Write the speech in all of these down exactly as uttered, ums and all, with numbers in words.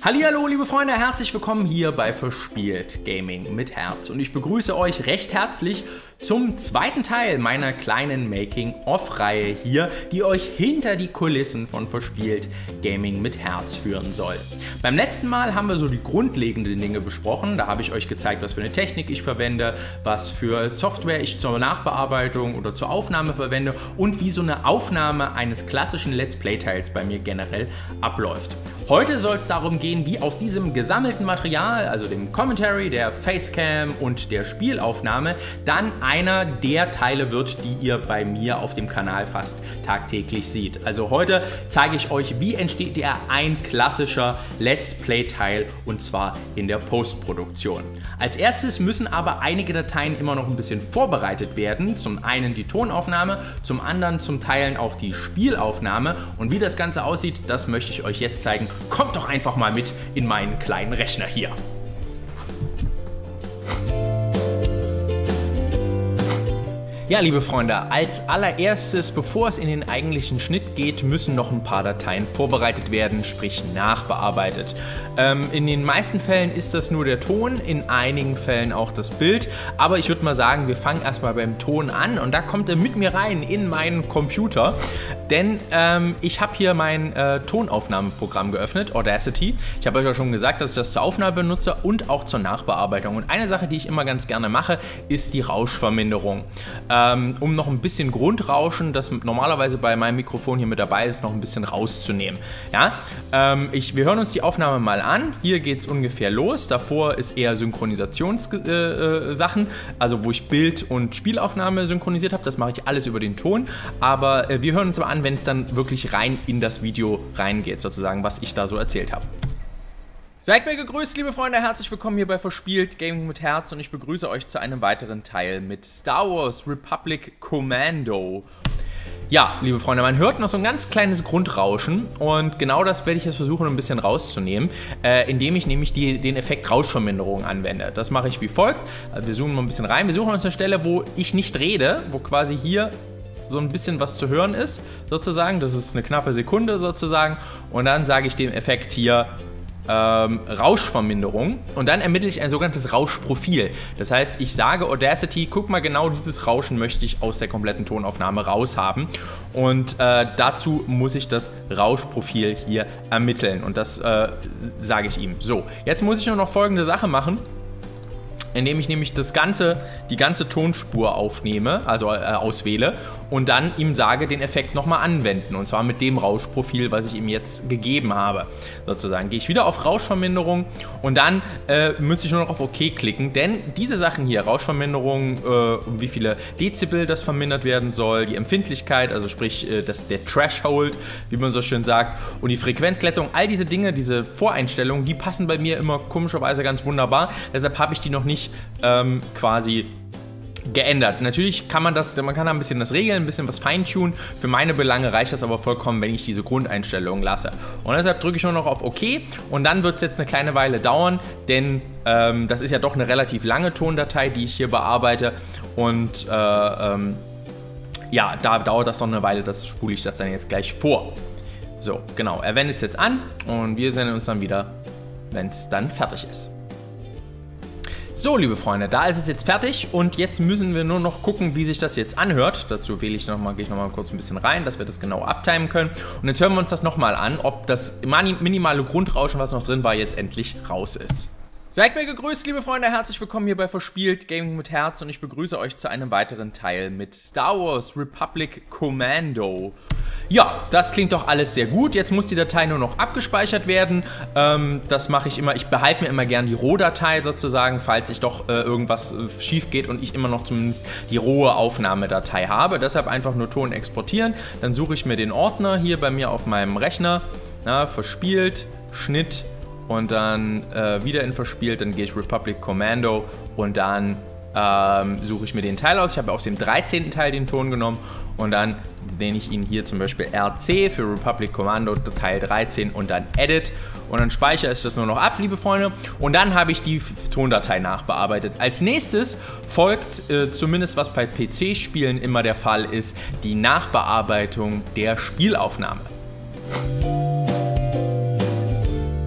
Hallihallo, liebe Freunde, herzlich willkommen hier bei Verspielt Gaming mit Herz und ich begrüße euch recht herzlich zum zweiten Teil meiner kleinen Making-of-Reihe hier, die euch hinter die Kulissen von Verspielt Gaming mit Herz führen soll. Beim letzten Mal haben wir so die grundlegenden Dinge besprochen, da habe ich euch gezeigt, was für eine Technik ich verwende, was für Software ich zur Nachbearbeitung oder zur Aufnahme verwende und wie so eine Aufnahme eines klassischen Let's Play-Teils bei mir generell abläuft. Heute soll es darum gehen, wie aus diesem gesammelten Material, also dem Commentary, der Facecam und der Spielaufnahme, dann einer der Teile wird, die ihr bei mir auf dem Kanal fast tagtäglich seht. Also heute zeige ich euch, wie entsteht der ein klassischer Let's Play-Teil und zwar in der Postproduktion. Als erstes müssen aber einige Dateien immer noch ein bisschen vorbereitet werden. Zum einen die Tonaufnahme, zum anderen zum Teilen auch die Spielaufnahme. Und wie das Ganze aussieht, das möchte ich euch jetzt zeigen. Kommt doch einfach mal mit in meinen kleinen Rechner hier. Ja, liebe Freunde, als allererstes, bevor es in den eigentlichen Schnitt geht, müssen noch ein paar Dateien vorbereitet werden, sprich nachbearbeitet. Ähm, in den meisten Fällen ist das nur der Ton, in einigen Fällen auch das Bild, aber ich würde mal sagen, wir fangen erstmal beim Ton an und da kommt er mit mir rein in meinen Computer, denn ähm, ich habe hier mein äh, Tonaufnahmeprogramm geöffnet, Audacity. Ich habe euch ja schon gesagt, dass ich das zur Aufnahme benutze und auch zur Nachbearbeitung. Und eine Sache, die ich immer ganz gerne mache, ist die Rauschverminderung. Ähm, um noch ein bisschen Grundrauschen, das normalerweise bei meinem Mikrofon hier mit dabei ist, noch ein bisschen rauszunehmen. Ja? Ähm, ich, wir hören uns die Aufnahme mal an. Hier geht es ungefähr los. Davor ist eher Synchronisationssachen, äh, also wo ich Bild- und Spielaufnahme synchronisiert habe. Das mache ich alles über den Ton. Aber äh, wir hören uns mal an, wenn es dann wirklich rein in das Video reingeht, sozusagen, was ich da so erzählt habe. Seid mir gegrüßt, liebe Freunde, herzlich willkommen hier bei Verspielt Gaming mit Herz und ich begrüße euch zu einem weiteren Teil mit Star Wars Republic Commando. Ja, liebe Freunde, man hört noch so ein ganz kleines Grundrauschen und genau das werde ich jetzt versuchen, ein bisschen rauszunehmen, äh, indem ich nämlich die, den Effekt Rauschverminderung anwende. Das mache ich wie folgt. Also wir zoomen mal ein bisschen rein. Wir suchen uns eine Stelle, wo ich nicht rede, wo quasi hier so ein bisschen was zu hören ist, sozusagen. Das ist eine knappe Sekunde sozusagen und dann sage ich dem Effekt hier Ähm, Rauschverminderung und dann ermittle ich ein sogenanntes Rauschprofil. Das heißt, ich sage Audacity, guck mal, genau dieses Rauschen möchte ich aus der kompletten Tonaufnahme raushaben und äh, dazu muss ich das Rauschprofil hier ermitteln und das äh, sage ich ihm. So, jetzt muss ich nur noch folgende Sache machen, indem ich nämlich das ganze, die ganze Tonspur aufnehme, also äh, auswähle und dann ihm sage, den Effekt nochmal anwenden und zwar mit dem Rauschprofil, was ich ihm jetzt gegeben habe. Sozusagen gehe ich wieder auf Rauschverminderung und dann äh, muss ich nur noch auf OK klicken, denn diese Sachen hier, Rauschverminderung, äh, wie viele Dezibel das vermindert werden soll, die Empfindlichkeit, also sprich äh, das, der Threshold, wie man so schön sagt, und die Frequenzglättung, all diese Dinge, diese Voreinstellungen, die passen bei mir immer komischerweise ganz wunderbar, deshalb habe ich die noch nicht ähm, quasi geändert. Natürlich kann man das, man kann da ein bisschen das regeln, ein bisschen was feintunen. Für meine Belange reicht das aber vollkommen, wenn ich diese Grundeinstellungen lasse. Und deshalb drücke ich nur noch auf OK und dann wird es jetzt eine kleine Weile dauern, denn ähm, das ist ja doch eine relativ lange Tondatei, die ich hier bearbeite und äh, ähm, ja, da dauert das noch eine Weile, das spule ich das dann jetzt gleich vor. So, genau, er wendet es jetzt an und wir sehen uns dann wieder, wenn es dann fertig ist. So, liebe Freunde, da ist es jetzt fertig und jetzt müssen wir nur noch gucken, wie sich das jetzt anhört. Dazu wähle ich noch mal, gehe ich noch mal kurz ein bisschen rein, dass wir das genau abtimen können. Und jetzt hören wir uns das noch mal an, ob das minimale Grundrauschen, was noch drin war, jetzt endlich raus ist. Seid mir gegrüßt, liebe Freunde, herzlich willkommen hier bei Verspielt Gaming mit Herz und ich begrüße euch zu einem weiteren Teil mit Star Wars Republic Commando. Ja, das klingt doch alles sehr gut. Jetzt muss die Datei nur noch abgespeichert werden. Ähm, das mache ich immer. Ich behalte mir immer gern die Rohdatei sozusagen, falls ich doch äh, irgendwas äh, schief geht und ich immer noch zumindest die rohe Aufnahmedatei habe. Deshalb einfach nur Ton exportieren. Dann suche ich mir den Ordner hier bei mir auf meinem Rechner. Na, verspielt, Schnitt und dann äh, wieder in verspielt. Dann gehe ich Republic Commando und dann ähm, suche ich mir den Teil aus. Ich habe aus dem dreizehnten Teil den Ton genommen und dann nenne ich ihn hier zum Beispiel R C für Republic Commando Teil dreizehn und dann Edit und dann speichere ich das nur noch ab, liebe Freunde, und dann habe ich die Tondatei nachbearbeitet. Als nächstes folgt, äh, zumindest was bei P C-Spielen immer der Fall ist, die Nachbearbeitung der Spielaufnahme.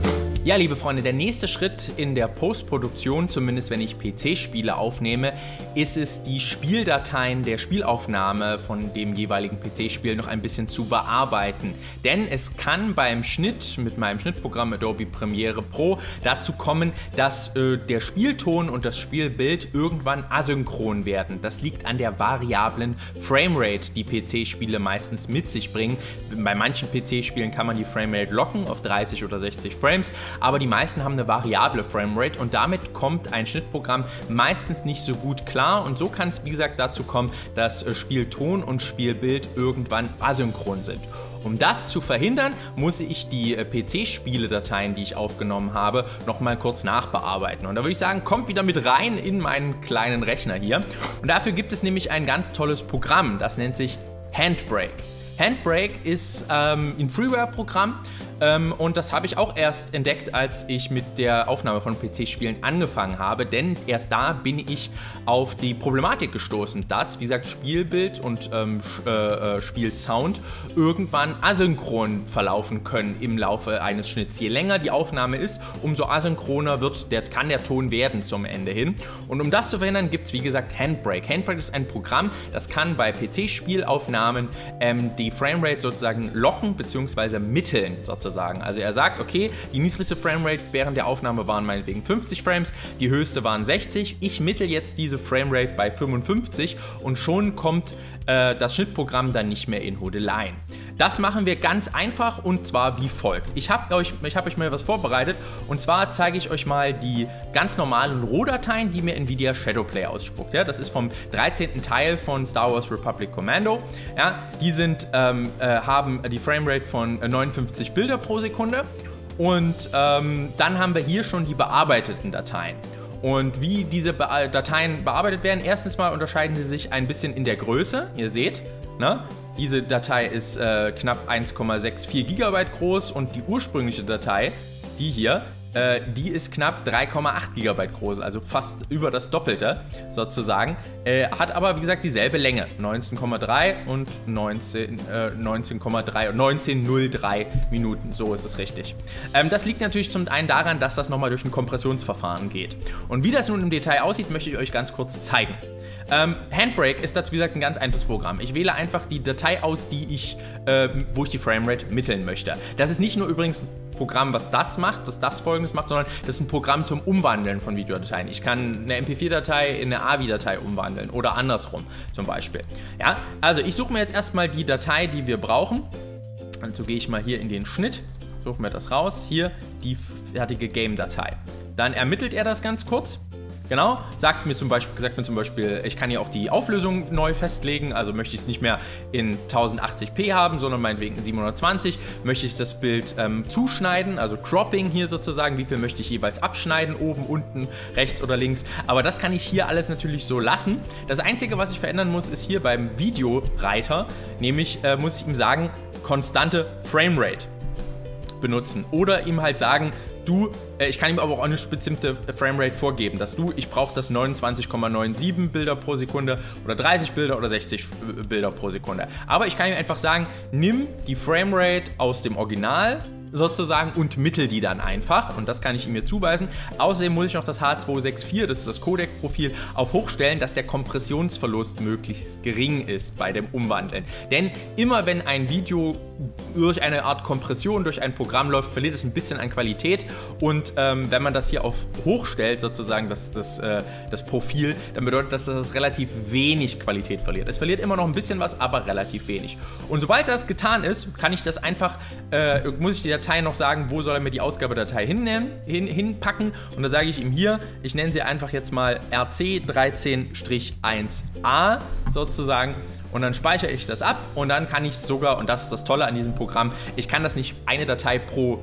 Ja, liebe Freunde, der nächste Schritt in der Postproduktion, zumindest wenn ich P C-Spiele aufnehme, ist es, die Spieldateien der Spielaufnahme von dem jeweiligen P C-Spiel noch ein bisschen zu bearbeiten. Denn es kann beim Schnitt mit meinem Schnittprogramm Adobe Premiere Pro dazu kommen, dass äh, der Spielton und das Spielbild irgendwann asynchron werden. Das liegt an der variablen Framerate, die P C-Spiele meistens mit sich bringen. Bei manchen P C-Spielen kann man die Framerate locken auf dreißig oder sechzig Frames. Aber die meisten haben eine variable Framerate und damit kommt ein Schnittprogramm meistens nicht so gut klar und so kann es, wie gesagt, dazu kommen, dass Spielton und Spielbild irgendwann asynchron sind. Um das zu verhindern, muss ich die P C-Spieledateien, die ich aufgenommen habe, nochmal kurz nachbearbeiten. Und da würde ich sagen, kommt wieder mit rein in meinen kleinen Rechner hier. Und dafür gibt es nämlich ein ganz tolles Programm, das nennt sich Handbrake. Handbrake ist ähm, ein Freeware-Programm. Ähm, und das habe ich auch erst entdeckt, als ich mit der Aufnahme von P C-Spielen angefangen habe, denn erst da bin ich auf die Problematik gestoßen, dass, wie gesagt, Spielbild und ähm, äh, Spielsound irgendwann asynchron verlaufen können im Laufe eines Schnitts. Je länger die Aufnahme ist, umso asynchroner wird der, kann der Ton werden zum Ende hin. Und um das zu verhindern, gibt es, wie gesagt, Handbrake. Handbrake ist ein Programm, das kann bei P C-Spielaufnahmen ähm, die Framerate sozusagen locken bzw. mitteln sozusagen. Also er sagt, okay, die niedrigste Framerate während der Aufnahme waren meinetwegen fünfzig Frames, die höchste waren sechzig. Ich mittel jetzt diese Framerate bei fünfundfünfzig und schon kommt äh, das Schnittprogramm dann nicht mehr in Hudeleien. Das machen wir ganz einfach und zwar wie folgt. Ich habe euch, ich hab euch mal was vorbereitet und zwar zeige ich euch mal die ganz normalen Rohdateien, die mir Nvidia Shadowplay ausspuckt. Ja, das ist vom dreizehnten Teil von Star Wars Republic Commando. Ja, die sind, ähm, äh, haben die Framerate von neunundfünfzig Bilder pro Sekunde und ähm, dann haben wir hier schon die bearbeiteten Dateien. Und wie diese Be Dateien bearbeitet werden, erstens mal unterscheiden sie sich ein bisschen in der Größe. Ihr seht, ne? Diese Datei ist äh, knapp eins Komma vierundsechzig Gigabyte groß und die ursprüngliche Datei, die hier, äh, die ist knapp drei Komma acht Gigabyte groß, also fast über das Doppelte sozusagen, äh, hat aber wie gesagt dieselbe Länge, neunzehn Komma drei und neunzehn Komma drei und neunzehn Komma null drei Minuten, so ist es richtig. Ähm, das liegt natürlich zum einen daran, dass das nochmal durch ein Kompressionsverfahren geht. Und wie das nun im Detail aussieht, möchte ich euch ganz kurz zeigen. Ähm, Handbrake ist dazu, wie gesagt, ein ganz einfaches Programm. Ich wähle einfach die Datei aus, die ich, äh, wo ich die Framerate mitteln möchte. Das ist nicht nur übrigens ein Programm, was das macht, das das folgendes macht, sondern das ist ein Programm zum Umwandeln von Videodateien. Ich kann eine M P vier Datei in eine A V I-Datei umwandeln oder andersrum zum Beispiel. Ja, also ich suche mir jetzt erstmal die Datei, die wir brauchen. Also gehe ich mal hier in den Schnitt, suche mir das raus, hier die fertige Game-Datei. Dann ermittelt er das ganz kurz. Genau, sagt mir zum Beispiel, sagt mir zum Beispiel, ich kann hier auch die Auflösung neu festlegen, also möchte ich es nicht mehr in tausendachtzig p haben, sondern meinetwegen in siebenhundertzwanzig. Möchte ich das Bild ähm, zuschneiden, also Cropping hier sozusagen, wie viel möchte ich jeweils abschneiden, oben, unten, rechts oder links. Aber das kann ich hier alles natürlich so lassen. Das Einzige, was ich verändern muss, ist hier beim Videoreiter, nämlich äh, muss ich ihm sagen, konstante Framerate benutzen oder ihm halt sagen, du, äh, ich kann ihm aber auch eine bestimmte Framerate vorgeben, dass du, ich brauche das neunundzwanzig Komma siebenundneunzig Bilder pro Sekunde oder dreißig Bilder oder sechzig Bilder pro Sekunde. Aber ich kann ihm einfach sagen, nimm die Framerate aus dem Original sozusagen und mittel die dann einfach und das kann ich ihm hier zuweisen. Außerdem muss ich noch das H zweihundertvierundsechzig, das ist das Codec-Profil, auf hochstellen, dass der Kompressionsverlust möglichst gering ist bei dem Umwandeln. Denn immer wenn ein Video durch eine Art Kompression, durch ein Programm läuft, verliert es ein bisschen an Qualität und ähm, wenn man das hier auf hochstellt, sozusagen das, das, äh, das Profil, dann bedeutet das, dass es relativ wenig Qualität verliert. Es verliert immer noch ein bisschen was, aber relativ wenig. Und sobald das getan ist, kann ich das einfach, äh, muss ich die Datei noch sagen, wo soll er mir die Ausgabedatei hinnehmen, hin, hinpacken und da sage ich ihm hier, ich nenne sie einfach jetzt mal R C dreizehn eins a sozusagen. Und dann speichere ich das ab und dann kann ich sogar, und das ist das Tolle an diesem Programm, ich kann das nicht eine Datei pro,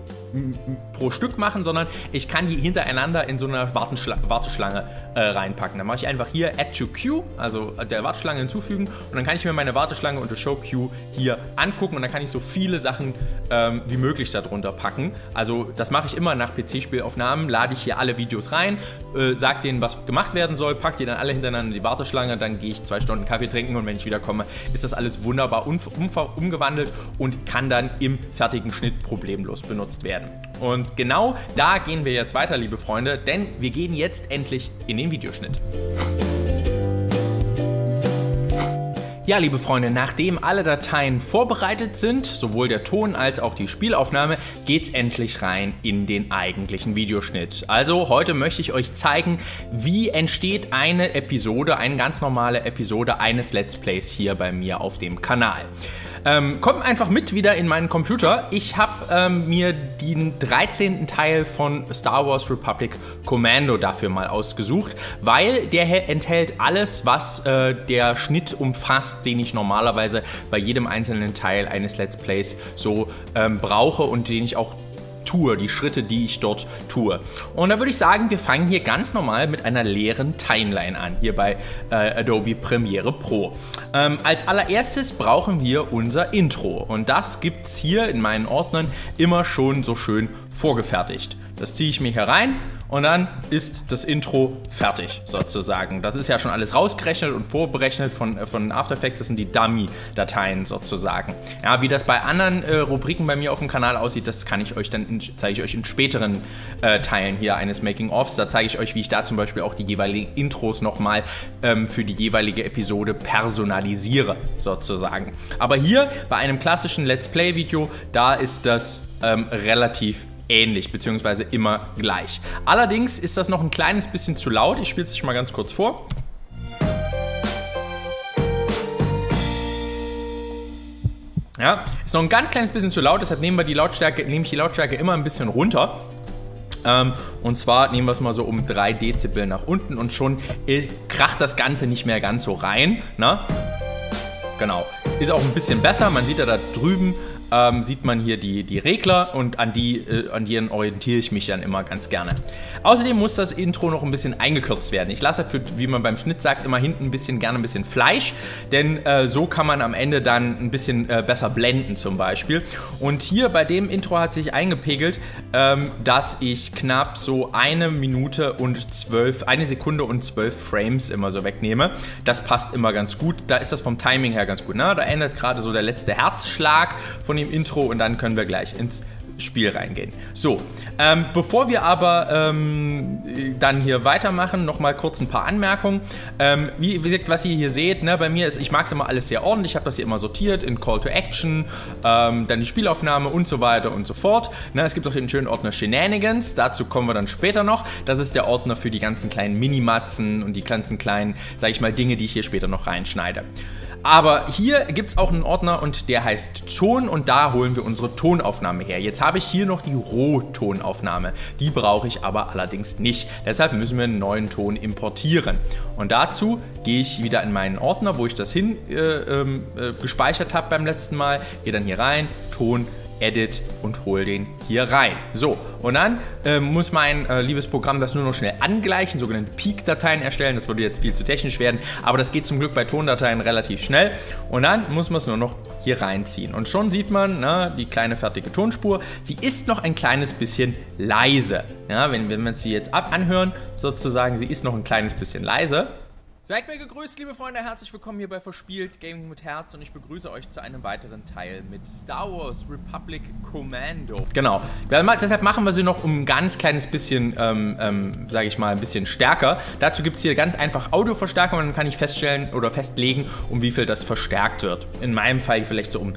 pro Stück machen, sondern ich kann die hintereinander in so eine Warteschla Warteschlange äh, reinpacken. Dann mache ich einfach hier Add to Queue, also der Warteschlange hinzufügen und dann kann ich mir meine Warteschlange unter Show Queue hier angucken und dann kann ich so viele Sachen ähm, wie möglich darunter packen. Also das mache ich immer nach P C-Spielaufnahmen, lade ich hier alle Videos rein, äh, sage denen, was gemacht werden soll, packe die dann alle hintereinander in die Warteschlange, dann gehe ich zwei Stunden Kaffee trinken und wenn ich wieder komme, ist das alles wunderbar um, um, umgewandelt und kann dann im fertigen Schnitt problemlos benutzt werden. werden. Und genau da gehen wir jetzt weiter, liebe Freunde, denn wir gehen jetzt endlich in den Videoschnitt. Ja, liebe Freunde, nachdem alle Dateien vorbereitet sind, sowohl der Ton als auch die Spielaufnahme, geht's endlich rein in den eigentlichen Videoschnitt. Also heute möchte ich euch zeigen, wie entsteht eine Episode, eine ganz normale Episode eines Let's Plays hier bei mir auf dem Kanal. Ähm, kommt einfach mit wieder in meinen Computer. Ich habe ähm, mir den dreizehnten Teil von Star Wars Republic Commando dafür mal ausgesucht, weil der enthält alles, was äh, der Schnitt umfasst, den ich normalerweise bei jedem einzelnen Teil eines Let's Plays so ähm, brauche und den ich auch tue, die Schritte, die ich dort tue. Und da würde ich sagen, wir fangen hier ganz normal mit einer leeren Timeline an, hier bei äh, Adobe Premiere Pro. Ähm, als allererstes brauchen wir unser Intro und das gibt es hier in meinen Ordnern immer schon so schön vorgefertigt. Das ziehe ich mir hier rein und dann ist das Intro fertig, sozusagen. Das ist ja schon alles rausgerechnet und vorberechnet von, von After Effects. Das sind die Dummy-Dateien sozusagen. Ja, wie das bei anderen äh, Rubriken bei mir auf dem Kanal aussieht, das kann ich euch dann in, zeige ich euch in späteren äh, Teilen hier eines Making-ofs. Da zeige ich euch, wie ich da zum Beispiel auch die jeweiligen Intros nochmal ähm, für die jeweilige Episode personalisiere, sozusagen. Aber hier bei einem klassischen Let's Play-Video, da ist das ähm, relativ ähnlich, beziehungsweise immer gleich. Allerdings ist das noch ein kleines bisschen zu laut. Ich spiele es euch mal ganz kurz vor. Ja, ist noch ein ganz kleines bisschen zu laut, deshalb nehmen wir die Lautstärke, nehme ich die Lautstärke immer ein bisschen runter. Ähm, und zwar nehmen wir es mal so um drei Dezibel nach unten und schon äh, kracht das Ganze nicht mehr ganz so rein. Ne? Genau. Ist auch ein bisschen besser. Man sieht ja da drüben, Ähm, sieht man hier die, die Regler und an, die, äh, an denen orientiere ich mich dann immer ganz gerne. Außerdem muss das Intro noch ein bisschen eingekürzt werden. Ich lasse für, wie man beim Schnitt sagt, immer hinten ein bisschen gerne ein bisschen Fleisch, denn äh, so kann man am Ende dann ein bisschen äh, besser blenden zum Beispiel. Und hier bei dem Intro hat sich eingepegelt, ähm, dass ich knapp so eine Minute und zwölf, eine Sekunde und zwölf Frames immer so wegnehme. Das passt immer ganz gut. Da ist das vom Timing her ganz gut. Ne? Da endet gerade so der letzte Herzschlag von dem Intro und dann können wir gleich ins Spiel reingehen. So, ähm, bevor wir aber ähm, dann hier weitermachen, nochmal kurz ein paar Anmerkungen. Ähm, wie, wie gesagt, was ihr hier seht, ne, bei mir ist, ich mag es immer alles sehr ordentlich, ich habe das hier immer sortiert in Call to Action, ähm, dann die Spielaufnahme und so weiter und so fort. Ne, es gibt auch den schönen Ordner Shenanigans, dazu kommen wir dann später noch. Das ist der Ordner für die ganzen kleinen Minimatzen und die ganzen kleinen, sag ich mal, Dinge, die ich hier später noch reinschneide. Aber hier gibt es auch einen Ordner und der heißt Ton und da holen wir unsere Tonaufnahme her. Jetzt habe ich hier noch die Rohtonaufnahme. Die brauche ich aber allerdings nicht. Deshalb müssen wir einen neuen Ton importieren. Und dazu gehe ich wieder in meinen Ordner, wo ich das hin äh, äh, gespeichert habe beim letzten Mal. Gehe dann hier rein, Ton, Edit und hole den hier rein. So, und dann äh, muss mein äh, liebes Programm das nur noch schnell angleichen, sogenannte Peak-Dateien erstellen. Das würde jetzt viel zu technisch werden, aber das geht zum Glück bei Tondateien relativ schnell. Und dann muss man es nur noch hier reinziehen. Und schon sieht man, na, die kleine fertige Tonspur. Sie ist noch ein kleines bisschen leise. Ja, wenn, wenn wir sie jetzt ab anhören, sozusagen, sie ist noch ein kleines bisschen leise. Seid mir gegrüßt, liebe Freunde, herzlich willkommen hier bei Verspielt Gaming mit Herz und ich begrüße euch zu einem weiteren Teil mit Star Wars Republic Commando. Genau, deshalb machen wir sie noch um ein ganz kleines bisschen, ähm, ähm, sage ich mal, ein bisschen stärker. Dazu gibt es hier ganz einfach Audioverstärkung und dann kann ich feststellen oder festlegen, um wie viel das verstärkt wird. In meinem Fall vielleicht so um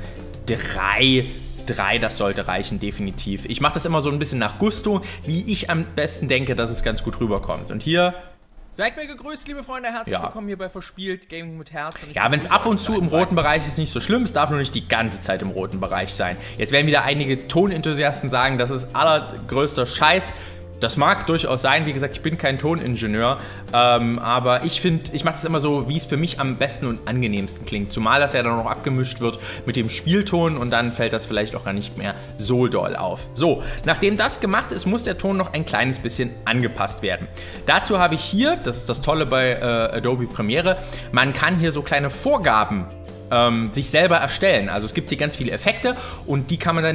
drei. Drei, das sollte reichen, definitiv. Ich mache das immer so ein bisschen nach Gusto, wie ich am besten denke, dass es ganz gut rüberkommt. Und hier... Seid mir gegrüßt, liebe Freunde, herzlich ja. willkommen hier bei Verspielt Gaming mit Herz. Und ja, wenn es ab und zu im roten Bereich ist, nicht so schlimm, es darf nur nicht die ganze Zeit im roten Bereich sein. Jetzt werden wieder einige Tonenthusiasten sagen, das ist allergrößter Scheiß. Das mag durchaus sein, wie gesagt, ich bin kein Toningenieur, ähm, aber ich finde, ich mache das immer so, wie es für mich am besten und angenehmsten klingt. Zumal das ja dann noch abgemischt wird mit dem Spielton und dann fällt das vielleicht auch gar nicht mehr so doll auf. So, nachdem das gemacht ist, muss der Ton noch ein kleines bisschen angepasst werden. Dazu habe ich hier, das ist das Tolle bei äh, Adobe Premiere, man kann hier so kleine Vorgaben Ähm, sich selber erstellen. Also es gibt hier ganz viele Effekte und die kann man dann Effekt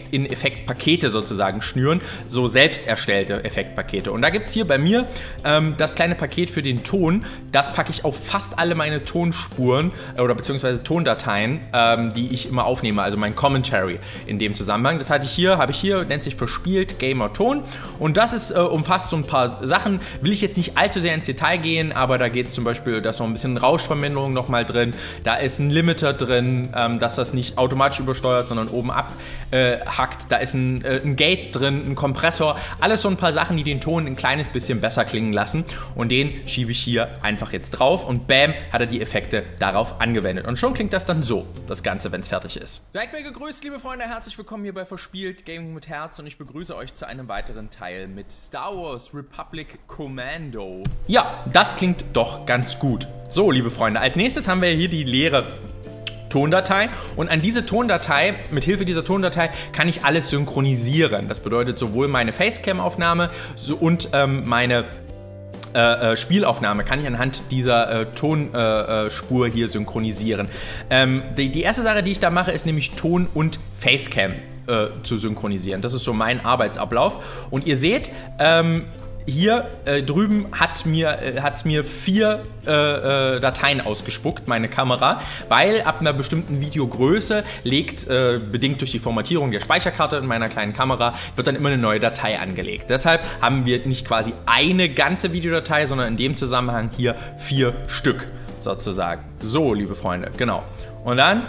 direkt in Effektpakete sozusagen schnüren, so selbst erstellte Effektpakete. Und da gibt es hier bei mir ähm, das kleine Paket für den Ton. Das packe ich auf fast alle meine Tonspuren äh, oder beziehungsweise Tondateien, ähm, die ich immer aufnehme, also mein Commentary in dem Zusammenhang. Das hatte ich hier, habe ich hier, nennt sich verspielt Gamer Ton. Und das ist, äh, umfasst so ein paar Sachen. Will ich jetzt nicht allzu sehr ins Detail gehen, aber da geht es zum Beispiel, da ist noch ein bisschen Rauschverminderung nochmal drin. Da ist ein Limiter drin, ähm, dass das nicht automatisch übersteuert, sondern oben ab äh, hackt. Da ist ein, äh, ein Gate drin, ein Kompressor. Alles so ein paar Sachen, die den Ton ein kleines bisschen besser klingen lassen. Und den schiebe ich hier einfach jetzt drauf. Und bam, hat er die Effekte darauf angewendet. Und schon klingt das dann so, das Ganze, wenn es fertig ist. Seid mir gegrüßt, liebe Freunde. Herzlich willkommen hier bei Verspielt Gaming mit Herz. Und ich begrüße euch zu einem weiteren Teil mit Star Wars Republic Commando. Ja, das klingt doch ganz gut. So, liebe Freunde, als nächstes haben wir hier die leere Tondatei und an diese Tondatei, mit Hilfe dieser Tondatei kann ich alles synchronisieren. Das bedeutet sowohl meine Facecam-Aufnahme so und ähm, meine Äh, äh, Spielaufnahme kann ich anhand dieser äh, Tonspur äh, hier synchronisieren. Ähm, die, die erste Sache, die ich da mache, ist nämlich Ton und Facecam äh, zu synchronisieren. Das ist so mein Arbeitsablauf. Und ihr seht, ähm, hier äh, drüben hat mir, äh, hat's mir vier äh, äh, Dateien ausgespuckt, meine Kamera, weil ab einer bestimmten Videogröße legt, äh, bedingt durch die Formatierung der Speicherkarte in meiner kleinen Kamera, wird dann immer eine neue Datei angelegt. Deshalb haben wir nicht quasi eine ganze Videodatei, sondern in dem Zusammenhang hier vier Stück sozusagen. So, liebe Freunde, genau. Und dann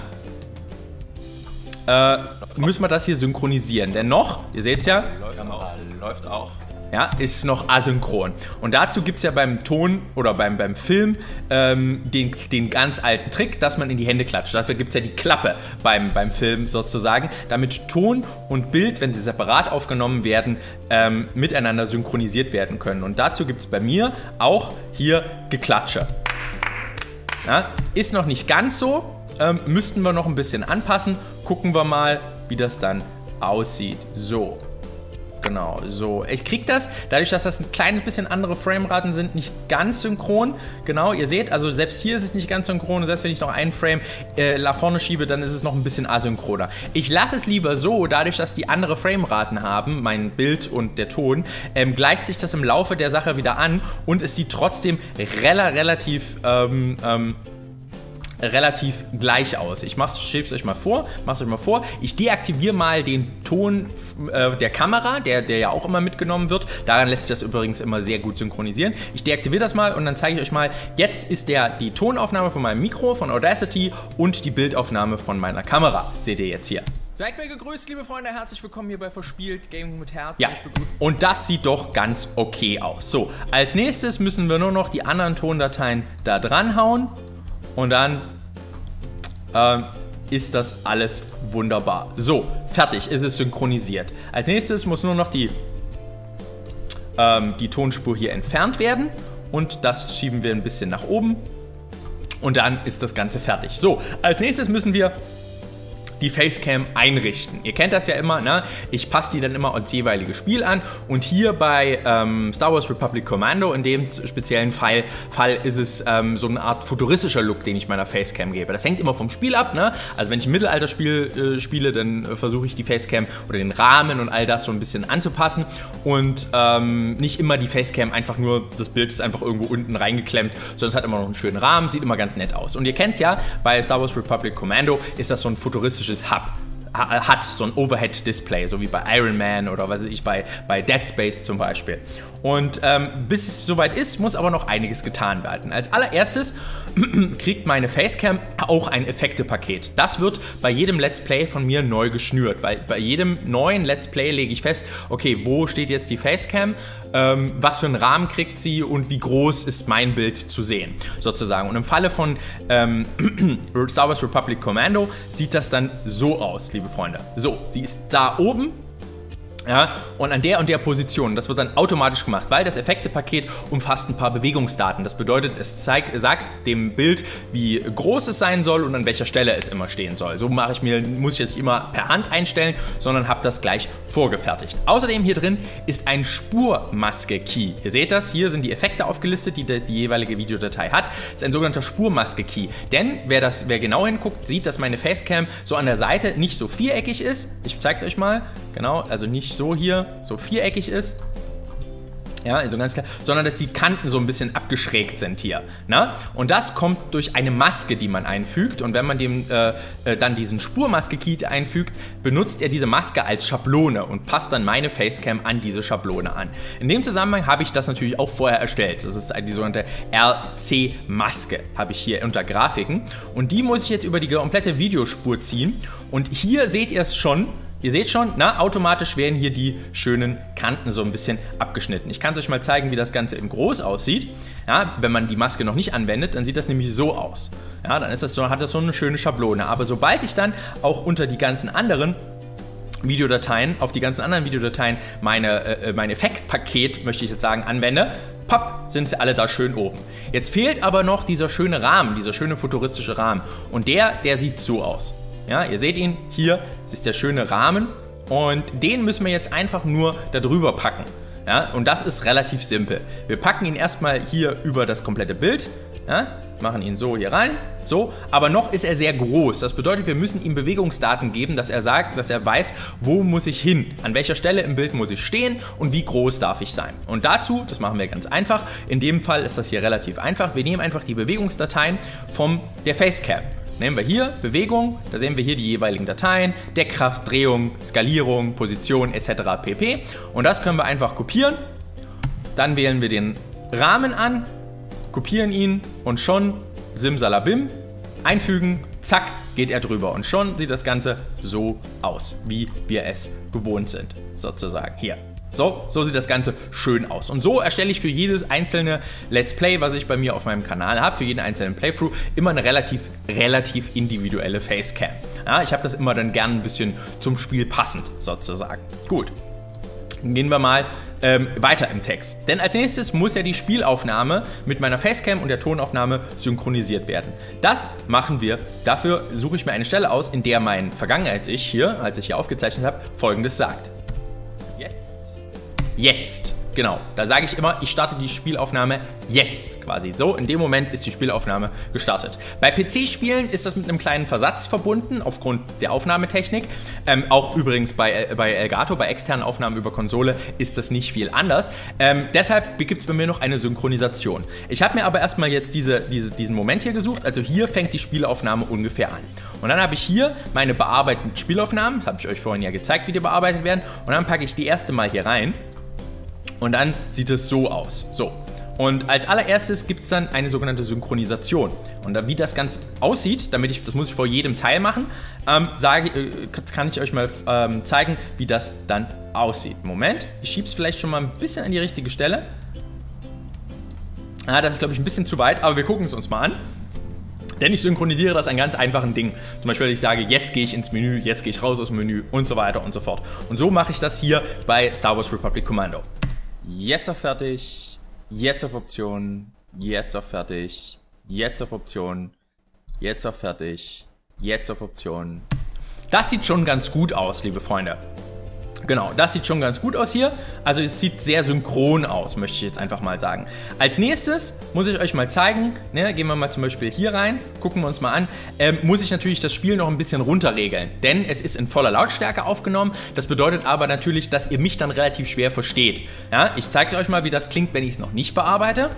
äh, müssen wir das hier synchronisieren. Denn noch, ihr seht es ja, läuft auch. läuft auch. Ja, ist noch asynchron. Und dazu gibt es ja beim Ton oder beim, beim Film ähm, den, den ganz alten Trick, dass man in die Hände klatscht. Dafür gibt es ja die Klappe beim, beim Film sozusagen, damit Ton und Bild, wenn sie separat aufgenommen werden, ähm, miteinander synchronisiert werden können. Und dazu gibt es bei mir auch hier Geklatsche. Ja, ist noch nicht ganz so, ähm, müssten wir noch ein bisschen anpassen. Gucken wir mal, wie das dann aussieht. So. Genau, so. Ich kriege das, dadurch, dass das ein kleines bisschen andere Frameraten sind, nicht ganz synchron. Genau, ihr seht, also selbst hier ist es nicht ganz synchron. Selbst wenn ich noch einen Frame äh, nach vorne schiebe, dann ist es noch ein bisschen asynchroner. Ich lasse es lieber so, dadurch, dass die andere Frameraten haben, mein Bild und der Ton, ähm, gleicht sich das im Laufe der Sache wieder an und es sieht trotzdem rela relativ ähm, ähm, relativ gleich aus. Ich schiebe es euch mal vor, mach's euch mal vor. Ich deaktiviere mal den Ton äh, der Kamera, der, der ja auch immer mitgenommen wird. Daran lässt sich das übrigens immer sehr gut synchronisieren. Ich deaktiviere das mal und dann zeige ich euch mal, jetzt ist der, die Tonaufnahme von meinem Mikro, von Audacity und die Bildaufnahme von meiner Kamera. Seht ihr jetzt hier. Seid mir gegrüßt, liebe Freunde, herzlich willkommen hier bei Verspielt Gaming mit Herz. Ja, und das sieht doch ganz okay aus. So, als nächstes müssen wir nur noch die anderen Tondateien da dran hauen. Und dann ähm, ist das alles wunderbar. So, fertig, ist es synchronisiert. Als nächstes muss nur noch die, ähm, die Tonspur hier entfernt werden. Und das schieben wir ein bisschen nach oben. Und dann ist das Ganze fertig. So, als nächstes müssen wir die Facecam einrichten. Ihr kennt das ja immer, ne? Ich passe die dann immer ans jeweilige Spiel an und hier bei ähm, Star Wars Republic Commando, in dem speziellen Fall, Fall ist es ähm, so eine Art futuristischer Look, den ich meiner Facecam gebe. Das hängt immer vom Spiel ab, ne? Also wenn ich ein Mittelalterspiel äh, spiele, dann äh, versuche ich die Facecam oder den Rahmen und all das so ein bisschen anzupassen und ähm, nicht immer die Facecam einfach nur, das Bild ist einfach irgendwo unten reingeklemmt, sondern es hat immer noch einen schönen Rahmen, sieht immer ganz nett aus. Und ihr kennt es ja, bei Star Wars Republic Commando ist das so ein futuristisches Hub. Hat so ein Overhead-Display, so wie bei Iron Man oder was weiß ich, bei, bei Dead Space zum Beispiel. Und ähm, bis es soweit ist, muss aber noch einiges getan werden. Als allererstes kriegt meine Facecam auch ein Effekte-Paket. Das wird bei jedem Let's Play von mir neu geschnürt, weil bei jedem neuen Let's Play lege ich fest, okay, wo steht jetzt die Facecam, ähm, was für einen Rahmen kriegt sie und wie groß ist mein Bild zu sehen, sozusagen. Und im Falle von ähm, Star Wars Republic Commando sieht das dann so aus, liebe Freunde. So, sie ist da oben. Ja, und an der und der Position, das wird dann automatisch gemacht, weil das Effektepaket umfasst ein paar Bewegungsdaten. Das bedeutet, es zeigt, sagt dem Bild, wie groß es sein soll und an welcher Stelle es immer stehen soll. So mache ich mir, muss ich jetzt immer per Hand einstellen, sondern habe das gleich vorgefertigt. Außerdem hier drin ist ein Spurmaske-Key. Ihr seht das, hier sind die Effekte aufgelistet, die die, die jeweilige Videodatei hat. Das ist ein sogenannter Spurmaske-Key. Denn wer, das, wer genau hinguckt, sieht, dass meine Facecam so an der Seite nicht so viereckig ist. Ich zeige es euch mal. Genau, also nicht so hier, so viereckig ist. Ja, also ganz klar, sondern dass die Kanten so ein bisschen abgeschrägt sind hier. Na? Und das kommt durch eine Maske, die man einfügt. Und wenn man dem äh, äh, dann diesen Spurmaske-Key einfügt, benutzt er diese Maske als Schablone und passt dann meine Facecam an diese Schablone an. In dem Zusammenhang habe ich das natürlich auch vorher erstellt. Das ist die sogenannte R C-Maske, habe ich hier unter Grafiken. Und die muss ich jetzt über die komplette Videospur ziehen. Und hier seht ihr es schon. Ihr seht schon, na, automatisch werden hier die schönen Kanten so ein bisschen abgeschnitten. Ich kann es euch mal zeigen, wie das Ganze in groß aussieht. Ja, wenn man die Maske noch nicht anwendet, dann sieht das nämlich so aus. Ja, dann ist das so, hat das so eine schöne Schablone. Aber sobald ich dann auch unter die ganzen anderen Videodateien, auf die ganzen anderen Videodateien meine, äh, mein Effektpaket, möchte ich jetzt sagen, anwende, papp, sind sie alle da schön oben. Jetzt fehlt aber noch dieser schöne Rahmen, dieser schöne futuristische Rahmen. Und der, der sieht so aus. Ja, ihr seht ihn, hier ist der schöne Rahmen und den müssen wir jetzt einfach nur da drüber packen. Ja, und das ist relativ simpel. Wir packen ihn erstmal hier über das komplette Bild, ja, machen ihn so hier rein, so, aber noch ist er sehr groß. Das bedeutet, wir müssen ihm Bewegungsdaten geben, dass er sagt, dass er weiß, wo muss ich hin, an welcher Stelle im Bild muss ich stehen und wie groß darf ich sein. Und dazu, das machen wir ganz einfach, in dem Fall ist das hier relativ einfach, wir nehmen einfach die Bewegungsdateien von der Facecam. Nehmen wir hier Bewegung, da sehen wir hier die jeweiligen Dateien, Deckkraft, Drehung, Skalierung, Position et cetera pp. Und das können wir einfach kopieren. Dann wählen wir den Rahmen an, kopieren ihn und schon simsalabim, einfügen, zack, geht er drüber. Und schon sieht das Ganze so aus, wie wir es gewohnt sind, sozusagen. Hier. So, so sieht das Ganze schön aus. Und so erstelle ich für jedes einzelne Let's Play, was ich bei mir auf meinem Kanal habe, für jeden einzelnen Playthrough, immer eine relativ, relativ individuelle Facecam. Ja, ich habe das immer dann gern ein bisschen zum Spiel passend, sozusagen. Gut, dann gehen wir mal ähm, weiter im Text. Denn als nächstes muss ja die Spielaufnahme mit meiner Facecam und der Tonaufnahme synchronisiert werden. Das machen wir. Dafür suche ich mir eine Stelle aus, in der mein Vergangenheits-Ich hier, als ich hier aufgezeichnet habe, Folgendes sagt. Jetzt, genau. Da sage ich immer, ich starte die Spielaufnahme jetzt quasi. So, in dem Moment ist die Spielaufnahme gestartet. Bei P C-Spielen ist das mit einem kleinen Versatz verbunden, aufgrund der Aufnahmetechnik. Ähm, auch übrigens bei, bei Elgato, bei externen Aufnahmen über Konsole, ist das nicht viel anders. Ähm, deshalb gibt es bei mir noch eine Synchronisation. Ich habe mir aber erstmal jetzt diese, diese, diesen Moment hier gesucht. Also hier fängt die Spielaufnahme ungefähr an. Und dann habe ich hier meine bearbeiteten Spielaufnahmen. Das habe ich euch vorhin ja gezeigt, wie die bearbeitet werden. Und dann packe ich die erste mal hier rein. Und dann sieht es so aus. So. Und als allererstes gibt es dann eine sogenannte Synchronisation. Und da, wie das Ganze aussieht, damit ich, das muss ich vor jedem Teil machen, ähm, sage, äh, kann ich euch mal ähm, zeigen, wie das dann aussieht. Moment, ich schiebe es vielleicht schon mal ein bisschen an die richtige Stelle. Ah, das ist, glaube ich, ein bisschen zu weit, aber wir gucken es uns mal an. Denn ich synchronisiere das an ganz einfachen Dingen. Zum Beispiel, ich sage, jetzt gehe ich ins Menü, jetzt gehe ich raus aus dem Menü und so weiter und so fort. Und so mache ich das hier bei Star Wars Republic Commando. Jetzt auf Fertig, jetzt auf Option, jetzt auf Fertig, jetzt auf Option, jetzt auf Fertig, jetzt auf Option. Das sieht schon ganz gut aus, liebe Freunde. Genau, das sieht schon ganz gut aus hier. Also es sieht sehr synchron aus, möchte ich jetzt einfach mal sagen. Als nächstes muss ich euch mal zeigen, ne, gehen wir mal zum Beispiel hier rein, gucken wir uns mal an, ähm, muss ich natürlich das Spiel noch ein bisschen runterregeln. Denn es ist in voller Lautstärke aufgenommen. Das bedeutet aber natürlich, dass ihr mich dann relativ schwer versteht. Ja, ich zeige euch mal, wie das klingt, wenn ich es noch nicht bearbeite.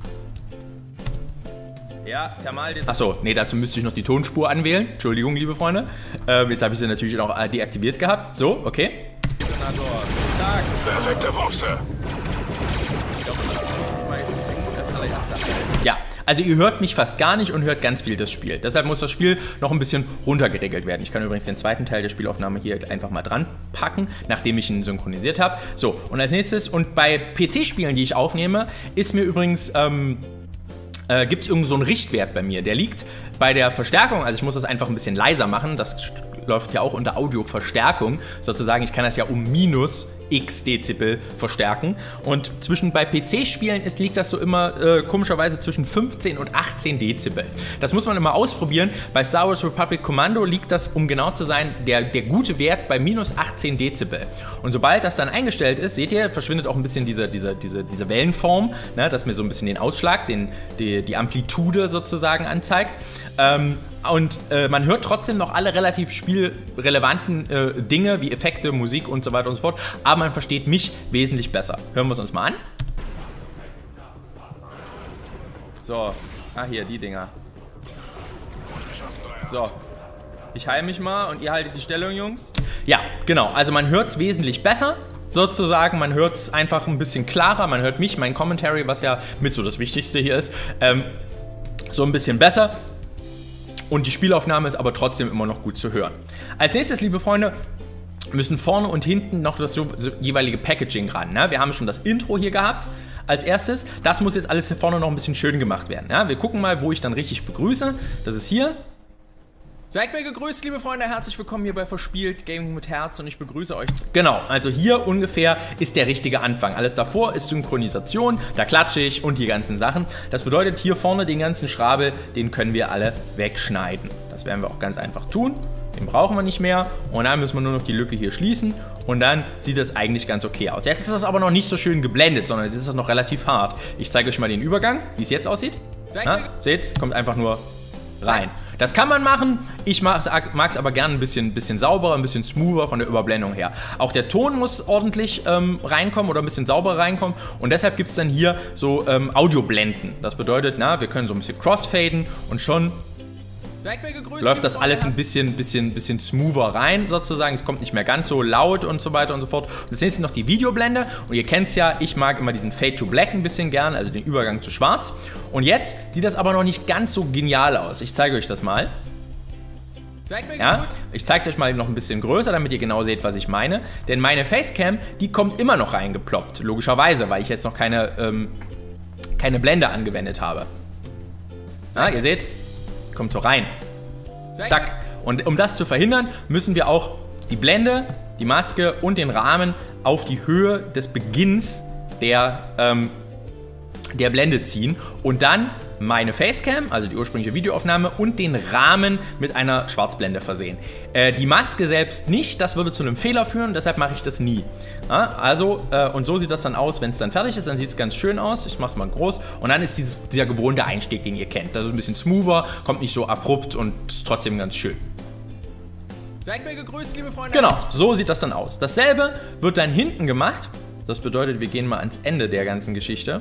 Ja, Thermal. Achso, nee, dazu müsste ich noch die Tonspur anwählen. Entschuldigung, liebe Freunde. Äh, jetzt habe ich sie natürlich noch deaktiviert gehabt. So, okay. Perfekte Worte. Ja, also ihr hört mich fast gar nicht und hört ganz viel das Spiel. Deshalb muss das Spiel noch ein bisschen runtergeregelt werden. Ich kann übrigens den zweiten Teil der Spielaufnahme hier einfach mal dran packen, nachdem ich ihn synchronisiert habe. So, und als nächstes, und bei P C-Spielen, die ich aufnehme, ist mir übrigens, ähm, äh, gibt es irgend so einen Richtwert bei mir. Der liegt bei der Verstärkung, also ich muss das einfach ein bisschen leiser machen, das läuft ja auch unter Audioverstärkung, sozusagen, ich kann das ja um minus x Dezibel verstärken. Und zwischen bei P C-Spielen ist, liegt das so immer äh, komischerweise zwischen fünfzehn und achtzehn Dezibel. Das muss man immer ausprobieren. Bei Star Wars Republic Commando liegt das, um genau zu sein, der, der gute Wert bei minus achtzehn Dezibel. Und sobald das dann eingestellt ist, seht ihr, verschwindet auch ein bisschen diese, diese, diese, diese Wellenform, ne, dass mir so ein bisschen den Ausschlag, den, die, die Amplitude sozusagen anzeigt. Ähm, und äh, man hört trotzdem noch alle relativ spielrelevanten äh, Dinge wie Effekte, Musik und so weiter und so fort, aber man versteht mich wesentlich besser. Hören wir es uns mal an. So, ah hier, die Dinger. So, ich heile mich mal und ihr haltet die Stellung, Jungs. Ja, genau, also man hört es wesentlich besser. Sozusagen, man hört es einfach ein bisschen klarer, man hört mich, mein Commentary, was ja mit so das Wichtigste hier ist, ähm, so ein bisschen besser. Und die Spielaufnahme ist aber trotzdem immer noch gut zu hören. Als nächstes, liebe Freunde, müssen vorne und hinten noch das jeweilige Packaging ran. Ne? Wir haben schon das Intro hier gehabt. Als erstes, das muss jetzt alles hier vorne noch ein bisschen schön gemacht werden. Ja? Wir gucken mal, wo ich dann richtig begrüße. Das ist hier. Seid mir gegrüßt, liebe Freunde, herzlich willkommen hier bei Verspielt Gaming mit Herz und ich begrüße euch. Genau, also hier ungefähr ist der richtige Anfang. Alles davor ist Synchronisation, da klatsche ich und die ganzen Sachen. Das bedeutet, hier vorne den ganzen Schrabel, den können wir alle wegschneiden. Das werden wir auch ganz einfach tun. Den brauchen wir nicht mehr und dann müssen wir nur noch die Lücke hier schließen und dann sieht das eigentlich ganz okay aus. Jetzt ist das aber noch nicht so schön geblendet, sondern jetzt ist das noch relativ hart. Ich zeige euch mal den Übergang, wie es jetzt aussieht. Na, seht, kommt einfach nur rein. Das kann man machen, ich mag es aber gerne ein bisschen, bisschen sauberer, ein bisschen smoother von der Überblendung her. Auch der Ton muss ordentlich ähm, reinkommen oder ein bisschen sauberer reinkommen und deshalb gibt es dann hier so ähm, Audioblenden. Das bedeutet, na, wir können so ein bisschen crossfaden und schon läuft das alles ein bisschen, bisschen, bisschen smoother rein sozusagen. Es kommt nicht mehr ganz so laut und so weiter und so fort. Und jetzt nächste noch die Videoblende. Und ihr kennt es ja, ich mag immer diesen Fade to Black ein bisschen gern, also den Übergang zu schwarz. Und jetzt sieht das aber noch nicht ganz so genial aus. Ich zeige euch das mal. Ja, ich zeige es euch mal noch ein bisschen größer, damit ihr genau seht, was ich meine. Denn meine Facecam, die kommt immer noch reingeploppt, logischerweise, weil ich jetzt noch keine, ähm, keine Blende angewendet habe. Ja, ihr seht, kommt so rein. Zack. Und um das zu verhindern, müssen wir auch die Blende, die Maske und den Rahmen auf die Höhe des Beginns der, ähm, der Blende ziehen und dann meine Facecam, also die ursprüngliche Videoaufnahme, und den Rahmen mit einer Schwarzblende versehen. Äh, die Maske selbst nicht, das würde zu einem Fehler führen, deshalb mache ich das nie. Ja, also, äh, und so sieht das dann aus, wenn es dann fertig ist, dann sieht es ganz schön aus. Ich mache es mal groß und dann ist dieses, dieser gewohnte Einstieg, den ihr kennt. Das ist ein bisschen smoother, kommt nicht so abrupt und ist trotzdem ganz schön. Seid mir gegrüßt, liebe Freunde. Genau, so sieht das dann aus. Dasselbe wird dann hinten gemacht. Das bedeutet, wir gehen mal ans Ende der ganzen Geschichte.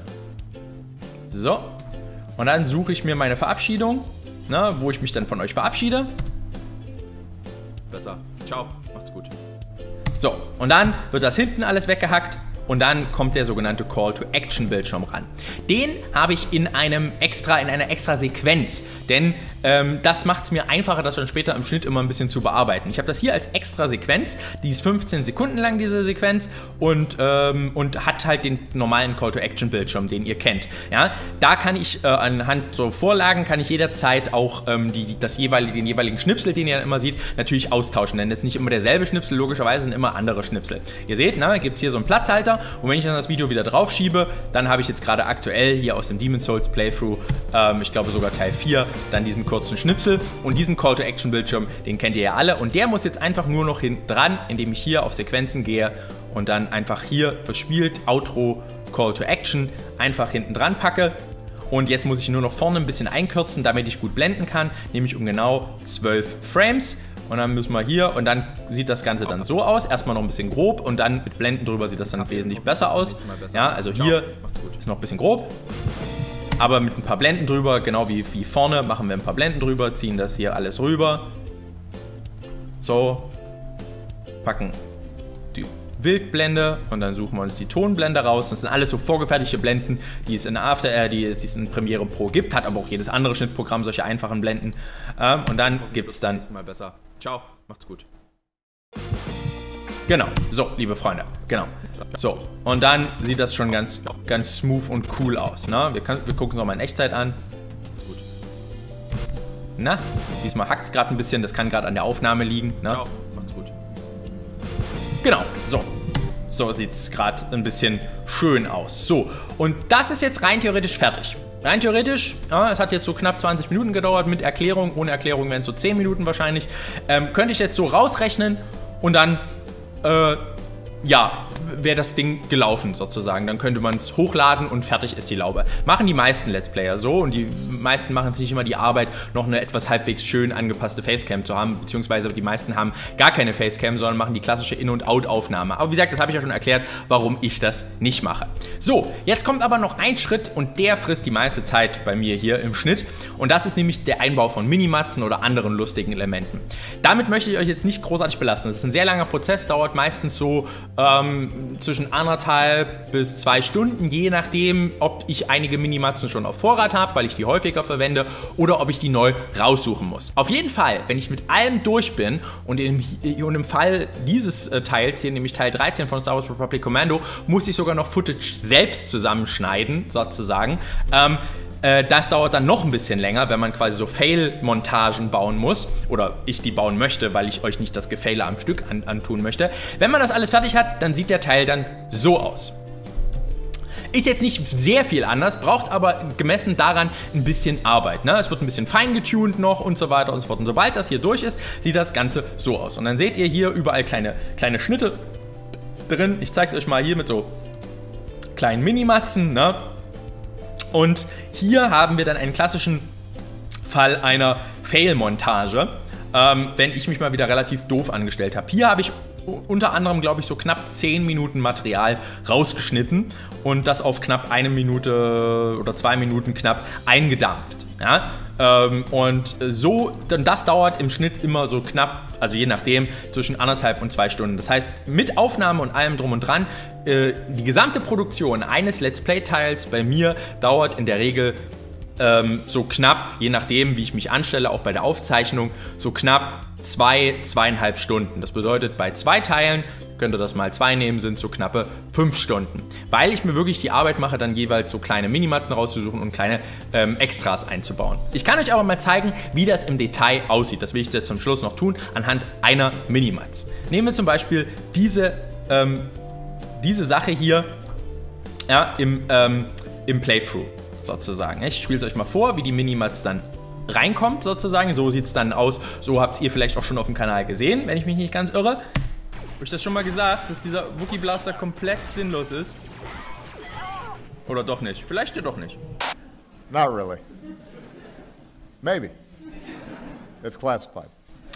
So. Und dann suche ich mir meine Verabschiedung, ne, wo ich mich dann von euch verabschiede. Besser. Ciao. Macht's gut. So, und dann wird das hinten alles weggehackt und dann kommt der sogenannte Call-to-Action-Bildschirm ran. Den habe ich in einem extra, in einer extra Sequenz, denn ähm, das macht es mir einfacher, das dann später im Schnitt immer ein bisschen zu bearbeiten. Ich habe das hier als extra Sequenz, die ist fünfzehn Sekunden lang, diese Sequenz, und, ähm, und hat halt den normalen Call-to-Action-Bildschirm, den ihr kennt. Ja, da kann ich äh, anhand so Vorlagen, kann ich jederzeit auch ähm, die, das jeweilige, den jeweiligen Schnipsel, den ihr immer seht, natürlich austauschen, denn das ist nicht immer derselbe Schnipsel, logischerweise sind immer andere Schnipsel. Ihr seht, ne, gibt es hier so einen Platzhalter und wenn ich dann das Video wieder drauf schiebe, dann habe ich jetzt gerade aktuell hier aus dem Demon's Souls Playthrough, ähm, ich glaube sogar Teil vier, dann diesen kurzen Schnipsel und diesen Call-to-Action-Bildschirm, den kennt ihr ja alle und der muss jetzt einfach nur noch hinten dran, indem ich hier auf Sequenzen gehe und dann einfach hier verspielt Outro Call-to-Action einfach hinten dran packe. Und jetzt muss ich nur noch vorne ein bisschen einkürzen, damit ich gut blenden kann, nämlich um genau zwölf Frames. Und dann müssen wir hier, und dann sieht das Ganze dann so aus, erstmal noch ein bisschen grob und dann mit Blenden drüber sieht das dann wesentlich besser aus. Ja, also hier ist noch ein bisschen grob, aber mit ein paar Blenden drüber, genau wie, wie vorne, machen wir ein paar Blenden drüber, ziehen das hier alles rüber. So, packen die Wildblende und dann suchen wir uns die Tonblende raus. Das sind alles so vorgefertigte Blenden, die es in After, äh, die, die es in Premiere Pro gibt, hat aber auch jedes andere Schnittprogramm solche einfachen Blenden. Ähm, und dann gibt es dann mal besser. Ciao, macht's gut. Genau, so, liebe Freunde, genau. So, und dann sieht das schon ganz, ganz smooth und cool aus. Ne? Wir, kann, wir gucken es nochmal in Echtzeit an. Macht's gut. Na, diesmal hackt es gerade ein bisschen, das kann gerade an der Aufnahme liegen. Ne? Ciao, macht's gut. Genau, so. So sieht es gerade ein bisschen schön aus. So, und das ist jetzt rein theoretisch fertig. Rein theoretisch, ja, es hat jetzt so knapp zwanzig Minuten gedauert mit Erklärung. Ohne Erklärung wären es so zehn Minuten wahrscheinlich. Ähm, könnte ich jetzt so rausrechnen und dann, äh, ja, wäre das Ding gelaufen sozusagen. Dann könnte man es hochladen und fertig ist die Laube. Machen die meisten Let's Player so und die meisten machen sich immer die Arbeit, noch eine etwas halbwegs schön angepasste Facecam zu haben, beziehungsweise die meisten haben gar keine Facecam, sondern machen die klassische In- und Out-Aufnahme. Aber wie gesagt, das habe ich ja schon erklärt, warum ich das nicht mache. So, jetzt kommt aber noch ein Schritt und der frisst die meiste Zeit bei mir hier im Schnitt und das ist nämlich der Einbau von Minimatzen oder anderen lustigen Elementen. Damit möchte ich euch jetzt nicht großartig belasten. Das ist ein sehr langer Prozess, dauert meistens so ähm, zwischen anderthalb bis zwei Stunden, je nachdem, ob ich einige Minimatzen schon auf Vorrat habe, weil ich die häufiger verwende, oder ob ich die neu raussuchen muss. Auf jeden Fall, wenn ich mit allem durch bin und im, und im Fall dieses äh, Teils hier, nämlich Teil dreizehn von Star Wars Republic Commando, muss ich sogar noch Footage selbst zusammenschneiden, sozusagen. Ähm, Das dauert dann noch ein bisschen länger, wenn man quasi so Fail-Montagen bauen muss. Oder ich die bauen möchte, weil ich euch nicht das Gefaile am Stück an, antun möchte. Wenn man das alles fertig hat, dann sieht der Teil dann so aus. Ist jetzt nicht sehr viel anders, braucht aber gemessen daran ein bisschen Arbeit. Ne? Es wird ein bisschen fein getuned noch und so weiter und so fort. Und sobald das hier durch ist, sieht das Ganze so aus. Und dann seht ihr hier überall kleine, kleine Schnitte drin. Ich zeige es euch mal hier mit so kleinen Minimatzen, ne? Und hier haben wir dann einen klassischen Fall einer Fail-Montage, ähm, wenn ich mich mal wieder relativ doof angestellt habe. Hier habe ich unter anderem, glaube ich, so knapp zehn Minuten Material rausgeschnitten und das auf knapp eine Minute oder zwei Minuten knapp eingedampft. Ja? Ähm, und so, dann das dauert im Schnitt immer so knapp, also je nachdem, zwischen anderthalb und zwei Stunden. Das heißt, mit Aufnahme und allem drum und dran, äh, die gesamte Produktion eines Let's Play-Teils bei mir dauert in der Regel ähm, so knapp, je nachdem, wie ich mich anstelle, auch bei der Aufzeichnung, so knapp zwei, zweieinhalb Stunden. Das bedeutet, bei zwei Teilen, könnt ihr das mal zwei nehmen, sind so knappe fünf Stunden. Weil ich mir wirklich die Arbeit mache, dann jeweils so kleine Minimatzen rauszusuchen und kleine ähm, Extras einzubauen. Ich kann euch aber mal zeigen, wie das im Detail aussieht. Das will ich jetzt zum Schluss noch tun, anhand einer Minimatz. Nehmen wir zum Beispiel diese, ähm, diese Sache hier ja, im, ähm, im Playthrough sozusagen. Ich spiele es euch mal vor, wie die Minimatz dann reinkommt sozusagen. So sieht es dann aus. So habt ihr vielleicht auch schon auf dem Kanal gesehen, wenn ich mich nicht ganz irre. Habe ich das schon mal gesagt, dass dieser Wookie Blaster komplett sinnlos ist? Oder doch nicht? Vielleicht ja doch nicht. Not really. Maybe. It's classified.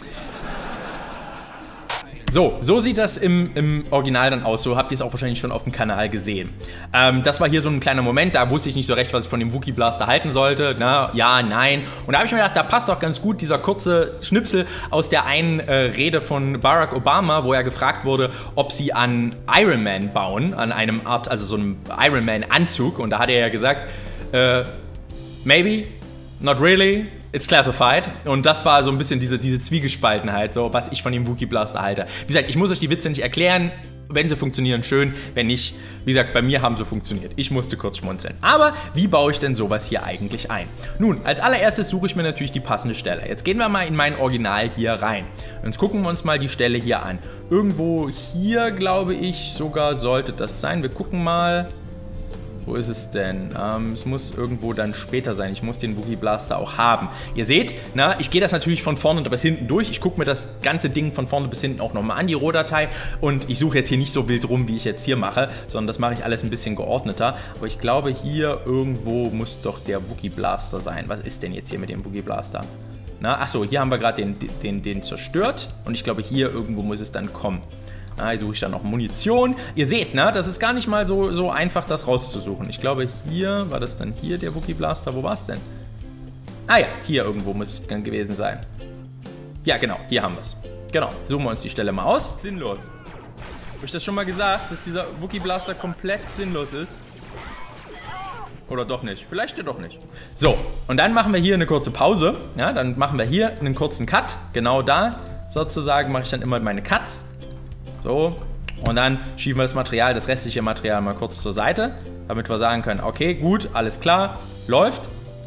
So, so sieht das im, im Original dann aus. So habt ihr es auch wahrscheinlich schon auf dem Kanal gesehen. Ähm, das war hier so ein kleiner Moment, da wusste ich nicht so recht, was ich von dem Wookie Blaster halten sollte. Na, ja, nein. Und da habe ich mir gedacht, da passt doch ganz gut dieser kurze Schnipsel aus der einen äh, Rede von Barack Obama, wo er gefragt wurde, ob sie an Iron Man bauen, an einem Art, also so einem Iron Man Anzug. Und da hat er ja gesagt, äh, maybe, not really. It's classified. Und das war so ein bisschen diese, diese Zwiegespaltenheit, so was ich von dem Wookie Blaster halte. Wie gesagt, ich muss euch die Witze nicht erklären. Wenn sie funktionieren, schön. Wenn nicht, wie gesagt, bei mir haben sie funktioniert. Ich musste kurz schmunzeln. Aber wie baue ich denn sowas hier eigentlich ein? Nun, als allererstes suche ich mir natürlich die passende Stelle. Jetzt gehen wir mal in mein Original hier rein. Und jetzt gucken wir uns mal die Stelle hier an. Irgendwo hier, glaube ich, sogar sollte das sein. Wir gucken mal. Wo ist es denn? Ähm, es muss irgendwo dann später sein. Ich muss den Wookie Blaster auch haben. Ihr seht, na, ich gehe das natürlich von vorne bis hinten durch. Ich gucke mir das ganze Ding von vorne bis hinten auch nochmal an, die Rohdatei. Und ich suche jetzt hier nicht so wild rum, wie ich jetzt hier mache, sondern das mache ich alles ein bisschen geordneter. Aber ich glaube, hier irgendwo muss doch der Wookie Blaster sein. Was ist denn jetzt hier mit dem Wookie Blaster? Na, achso, hier haben wir gerade den, den, den zerstört. Und ich glaube, hier irgendwo muss es dann kommen. Ah, hier suche ich dann noch Munition. Ihr seht, ne, das ist gar nicht mal so, so einfach, das rauszusuchen. Ich glaube, hier, war das dann hier der Wookie Blaster? Wo war es denn? Ah ja, hier irgendwo muss es dann gewesen sein. Ja, genau, hier haben wir es. Genau, suchen wir uns die Stelle mal aus. Sinnlos. Habe ich das schon mal gesagt, dass dieser Wookie Blaster komplett sinnlos ist? Oder doch nicht? Vielleicht ja doch nicht. So, und dann machen wir hier eine kurze Pause. Ja, dann machen wir hier einen kurzen Cut. Genau da, sozusagen, mache ich dann immer meine Cuts. So, und dann schieben wir das Material, das restliche Material mal kurz zur Seite, damit wir sagen können, okay, gut, alles klar, läuft.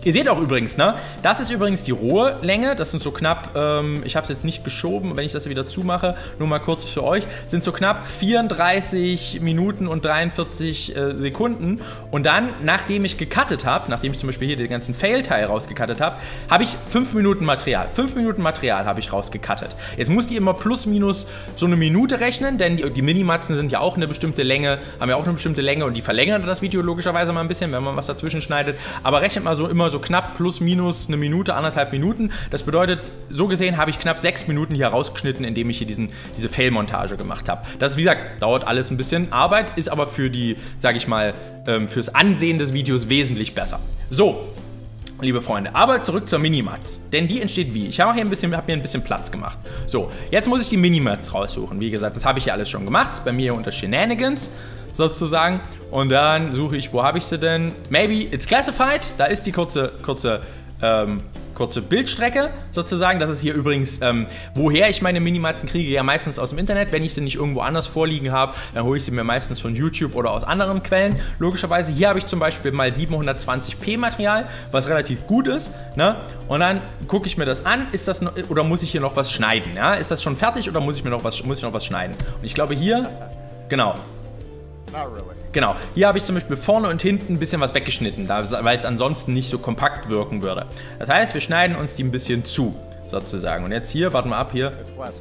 Ihr seht auch übrigens, ne? Das ist übrigens die rohe Länge. Das sind so knapp, ähm, ich habe es jetzt nicht geschoben, wenn ich das wieder zumache, nur mal kurz für euch, sind so knapp vierunddreißig Minuten und dreiundvierzig äh, Sekunden. Und dann, nachdem ich gecuttet habe, nachdem ich zum Beispiel hier den ganzen Fail-Teil rausgecuttet habe, habe ich fünf Minuten Material. fünf Minuten Material habe ich rausgecuttet. Jetzt musst ihr immer plus minus so eine Minute rechnen, denn die, die Minimatzen sind ja auch eine bestimmte Länge, haben ja auch eine bestimmte Länge und die verlängern das Video logischerweise mal ein bisschen, wenn man was dazwischen schneidet. Aber rechnet mal so immer so knapp plus minus eine Minute, anderthalb Minuten. Das bedeutet, so gesehen habe ich knapp sechs Minuten hier rausgeschnitten, indem ich hier diesen, diese Fail-Montage gemacht habe. Das, wie gesagt, dauert alles ein bisschen Arbeit, ist aber für die, sage ich mal, ähm, fürs Ansehen des Videos wesentlich besser. So, liebe Freunde, aber zurück zur Minimatz, denn die entsteht wie? Ich habe hier ein bisschen, habe mir ein bisschen Platz gemacht. So, jetzt muss ich die Minimatz raussuchen. Wie gesagt, das habe ich ja alles schon gemacht. Das ist bei mir hier unter Shenanigans sozusagen. Und dann suche ich, wo habe ich sie denn? Maybe it's classified. Da ist die kurze, kurze, ähm, kurze Bildstrecke sozusagen. Das ist hier übrigens, ähm, woher ich meine Minimatzen kriege, ja meistens aus dem Internet. Wenn ich sie nicht irgendwo anders vorliegen habe, dann hole ich sie mir meistens von YouTube oder aus anderen Quellen. Logischerweise, hier habe ich zum Beispiel mal siebenhundertzwanzig p Material, was relativ gut ist. Ne? Und dann gucke ich mir das an, ist das noch, oder muss ich hier noch was schneiden? Ja? Ist das schon fertig oder muss ich mir noch was, muss ich noch was schneiden? Und ich glaube hier, genau. Genau, hier habe ich zum Beispiel vorne und hinten ein bisschen was weggeschnitten, weil es ansonsten nicht so kompakt wirken würde. Das heißt, wir schneiden uns die ein bisschen zu, sozusagen. Und jetzt hier, warten wir ab, hier.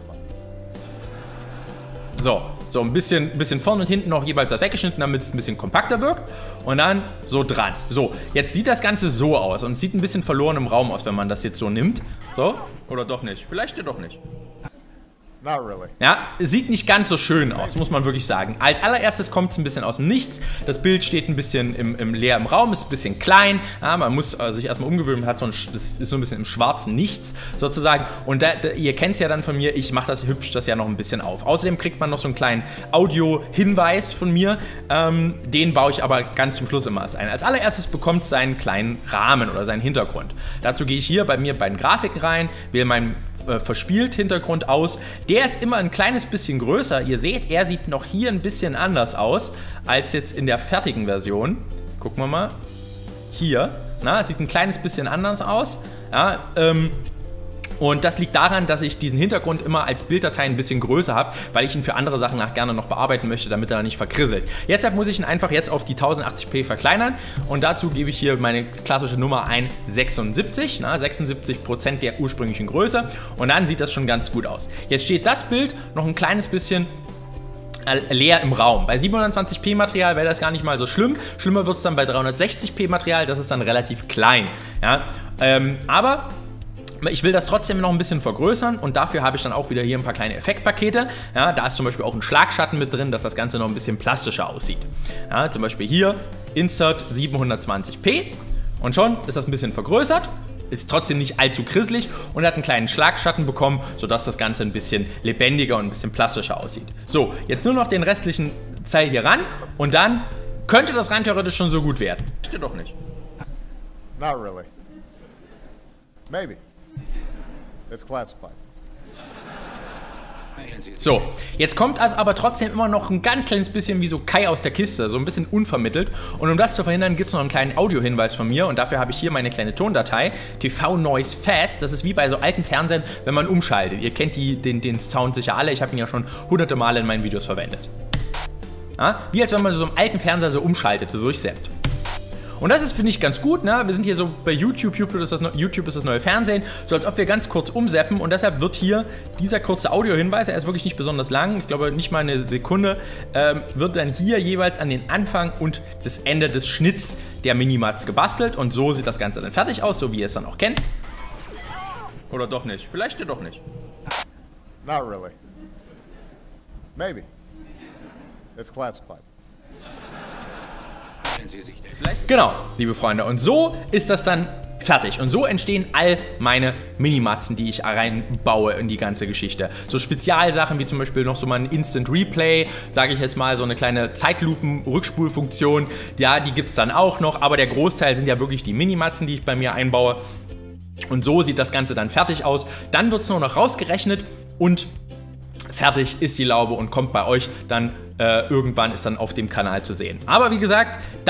So, so ein bisschen, ein bisschen vorne und hinten noch jeweils was weggeschnitten, damit es ein bisschen kompakter wirkt. Und dann so dran. So, jetzt sieht das Ganze so aus und es sieht ein bisschen verloren im Raum aus, wenn man das jetzt so nimmt. So, oder doch nicht? Vielleicht ja doch nicht. Not really. Ja, sieht nicht ganz so schön aus, muss man wirklich sagen. Als allererstes kommt es ein bisschen aus dem Nichts. Das Bild steht ein bisschen im, im leer im Raum, ist ein bisschen klein. Ja, man muss also sich erstmal umgewöhnen, hat so ein, das ist so ein bisschen im schwarzen Nichts sozusagen. Und da, da, ihr kennt es ja dann von mir, ich mache das, hübsch das ja noch ein bisschen auf. Außerdem kriegt man noch so einen kleinen Audio-Hinweis von mir. Ähm, den baue ich aber ganz zum Schluss immer erst ein. Als allererstes bekommt es seinen kleinen Rahmen oder seinen Hintergrund. Dazu gehe ich hier bei mir bei den Grafiken rein, wähle meinen verspielt Hintergrund aus. Der ist immer ein kleines bisschen größer. Ihr seht, er sieht noch hier ein bisschen anders aus als jetzt in der fertigen Version. Gucken wir mal. Hier. Na, es sieht ein kleines bisschen anders aus. Ja, ähm, und das liegt daran, dass ich diesen Hintergrund immer als Bilddatei ein bisschen größer habe, weil ich ihn für andere Sachen nach gerne noch bearbeiten möchte, damit er nicht verkrisselt. Jetzt muss ich ihn einfach jetzt auf die tausendachtzig p verkleinern und dazu gebe ich hier meine klassische Nummer ein, sechsundsiebzig, na, sechsundsiebzig Prozent der ursprünglichen Größe und dann sieht das schon ganz gut aus. Jetzt steht das Bild noch ein kleines bisschen leer im Raum. Bei siebenhundertzwanzig p Material wäre das gar nicht mal so schlimm. Schlimmer wird es dann bei dreihundertsechzig p Material, das ist dann relativ klein. Ja? Ähm, aber ich will das trotzdem noch ein bisschen vergrößern und dafür habe ich dann auch wieder hier ein paar kleine Effektpakete. Ja, da ist zum Beispiel auch ein Schlagschatten mit drin, dass das Ganze noch ein bisschen plastischer aussieht. Ja, zum Beispiel hier Insert siebenhundertzwanzig p und schon ist das ein bisschen vergrößert. Ist trotzdem nicht allzu krisselig und hat einen kleinen Schlagschatten bekommen, sodass das Ganze ein bisschen lebendiger und ein bisschen plastischer aussieht. So, jetzt nur noch den restlichen Teil hier ran und dann könnte das rein theoretisch schon so gut werden. Steht doch nicht. Not really. Maybe. It's classified. So, jetzt kommt es aber trotzdem immer noch ein ganz kleines bisschen wie so Kai aus der Kiste, so ein bisschen unvermittelt. Und um das zu verhindern, gibt es noch einen kleinen Audiohinweis von mir und dafür habe ich hier meine kleine Tondatei, T V Noise Fast. Das ist wie bei so alten Fernsehern, wenn man umschaltet. Ihr kennt die, den, den Sound sicher alle, ich habe ihn ja schon hunderte Male in meinen Videos verwendet. Ja? Wie als wenn man so im alten Fernseher so umschaltet, so durchsappt. Und das ist, finde ich, ganz gut, ne? Wir sind hier so bei YouTube, YouTube ist, das ne YouTube ist das neue Fernsehen, so als ob wir ganz kurz umseppen und deshalb wird hier dieser kurze Audiohinweis, er ist wirklich nicht besonders lang, ich glaube nicht mal eine Sekunde, ähm, wird dann hier jeweils an den Anfang und das Ende des Schnitts der Minimatz gebastelt und so sieht das Ganze dann fertig aus, so wie ihr es dann auch kennt. Oder doch nicht, vielleicht ja doch nicht. Not really. Maybe. It's classified. Genau, liebe Freunde. Und so ist das dann fertig. Und so entstehen all meine Minimatzen, die ich reinbaue in die ganze Geschichte. So Spezialsachen wie zum Beispiel noch so mal ein Instant Replay, sage ich jetzt mal, so eine kleine Zeitlupen-Rückspulfunktion. Ja, die gibt es dann auch noch. Aber der Großteil sind ja wirklich die Minimatzen, die ich bei mir einbaue. Und so sieht das Ganze dann fertig aus. Dann wird es nur noch rausgerechnet und fertig ist die Laube und kommt bei euch dann äh, irgendwann ist dann auf dem Kanal zu sehen. Aber wie gesagt, das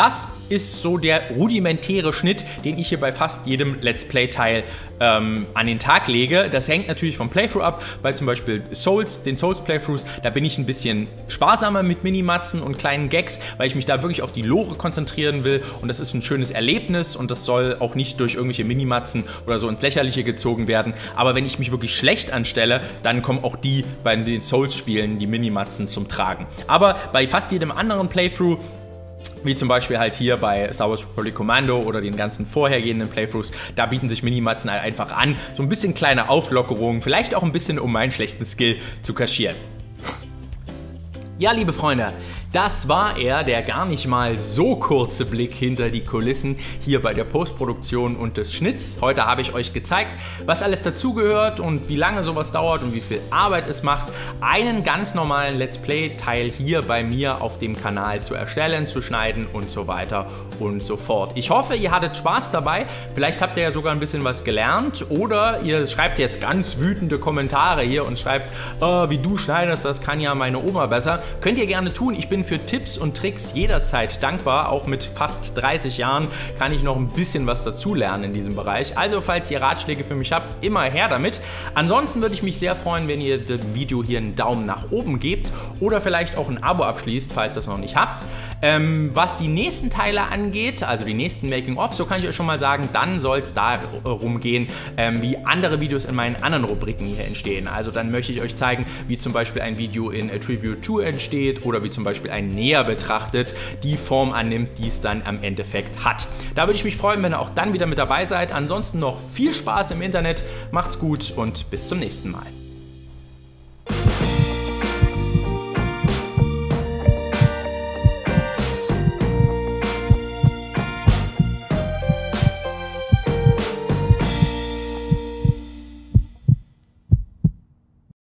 ist so der rudimentäre Schnitt, den ich hier bei fast jedem Let's Play-Teil ähm, an den Tag lege. Das hängt natürlich vom Playthrough ab, bei zum Beispiel Souls, den Souls-Playthroughs, da bin ich ein bisschen sparsamer mit Minimatzen und kleinen Gags, weil ich mich da wirklich auf die Lore konzentrieren will und das ist ein schönes Erlebnis und das soll auch nicht durch irgendwelche Minimatzen oder so ins Lächerliche gezogen werden. Aber wenn ich mich wirklich schlecht anstelle, dann kommen auch die bei den Souls-Spielen, die Minimatzen, zum Tragen. Aber bei fast jedem anderen Playthrough, wie zum Beispiel halt hier bei Star Wars Republic Commando oder den ganzen vorhergehenden Playthroughs, da bieten sich Minimatzen halt einfach an. So ein bisschen kleine Auflockerungen, vielleicht auch ein bisschen, um meinen schlechten Skill zu kaschieren. Ja, liebe Freunde, das war er, der gar nicht mal so kurze Blick hinter die Kulissen hier bei der Postproduktion und des Schnitts. Heute habe ich euch gezeigt, was alles dazugehört und wie lange sowas dauert und wie viel Arbeit es macht, einen ganz normalen Let's Play-Teil hier bei mir auf dem Kanal zu erstellen, zu schneiden und so weiter und so fort. Ich hoffe, ihr hattet Spaß dabei. Vielleicht habt ihr ja sogar ein bisschen was gelernt oder ihr schreibt jetzt ganz wütende Kommentare hier und schreibt, oh, wie du schneidest, das kann ja meine Oma besser. Könnt ihr gerne tun. Ich bin für Tipps und Tricks jederzeit dankbar. Auch mit fast dreißig Jahren kann ich noch ein bisschen was dazulernen in diesem Bereich. Also falls ihr Ratschläge für mich habt, immer her damit. Ansonsten würde ich mich sehr freuen, wenn ihr dem Video hier einen Daumen nach oben gebt oder vielleicht auch ein Abo abschließt, falls ihr das noch nicht habt. Ähm, was die nächsten Teile angeht, also die nächsten Making-of, so kann ich euch schon mal sagen, dann soll es darum gehen, ähm, wie andere Videos in meinen anderen Rubriken hier entstehen. Also dann möchte ich euch zeigen, wie zum Beispiel ein Video in A Tribute zwei entsteht oder wie zum Beispiel ein Näher betrachtet die Form annimmt, die es dann am Endeffekt hat. Da würde ich mich freuen, wenn ihr auch dann wieder mit dabei seid. Ansonsten noch viel Spaß im Internet, macht's gut und bis zum nächsten Mal.